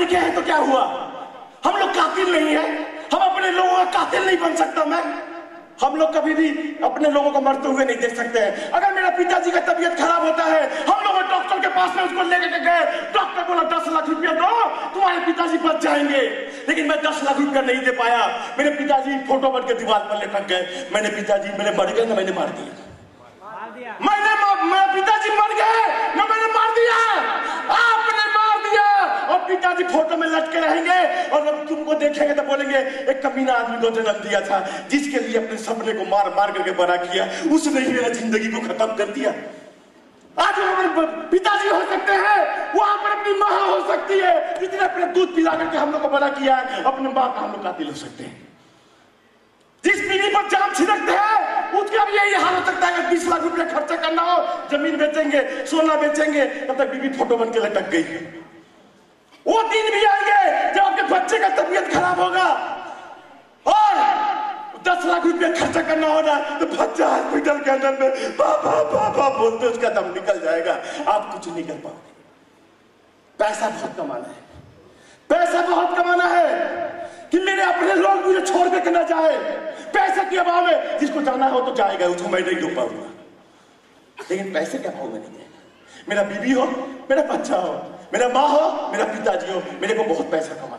लिखे हैं तो क्या हुआ? हम लोग कातिल नहीं है, हम अपने लोगों का कातिल नहीं बन सकता मैं। हम लोग कभी भी अपने लोगों को मरते हुए नहीं देख सकते हैं। अगर मेरा पिताजी का तबीयत खराब होता है, हम लोग डॉक्टर के पास में उसको लेकर के गए, डॉक्टर बोला 10 लाख रुपया दो, तुम्हारे पिताजी बच जाएंगे। लेकिन मैं 10 लाख रुपया नहीं दे पाया। मेरे पिताजी फोटो बन के दीवार पर लटक गए। मैंने पिताजी मेरे मर गए ना मैंने मार दिया, मेरे पिताजी मर गए ना मैंने मार दिया, आपने मार दिया। और पिताजी फोटो में लटके रहेंगे और जब तुमको देखेंगे तो बोलेंगे एक कमीना आदमी को जन्म दिया था, जिसके लिए अपने सपने को मार मार करके बड़ा किया, उसने ही मेरा जिंदगी को खत्म कर दिया। आज वो हमारे पिताजी हो सकते हैं, वहां पर अपनी माँ हो सकती है, जिसने अपने दूध पिला करके हम लोग को बड़ा किया है, अपने माँ का हम लोग कातिल हो सकते हैं। जिस बीवी पर जान छिड़कते हैं उसका भी यही हाल हो सकता है। 20 लाख रुपया खर्चा करना हो, जमीन बेचेंगे, सोना बेचेंगे, तब तक बीवी फोटो बन के लटक गई है। वो दिन भी आएंगे जब आपके बच्चे का तबीयत खराब होगा और 10 लाख रुपया खर्चा करना होगा तो बच्चा हॉस्पिटल के अंदर में पापा पापा बोलते उसका दम निकल जाएगा, आप कुछ नहीं कर पाओगे। पैसा बहुत कमाना है, पैसा बहुत कमाना है कि मेरे अपने लोग मुझे छोड़ के न जाए। पैसे के अभाव में जिसको जाना हो तो जाएगा, उसको मैं नहीं रोक पाऊंगा, लेकिन पैसे के अभाव में नहीं जाएगा। मेरा बीवी हो, मेरा बच्चा हो, मेरा माँ हो, मेरा पिताजी हो, मेरे को बहुत पैसा कमाना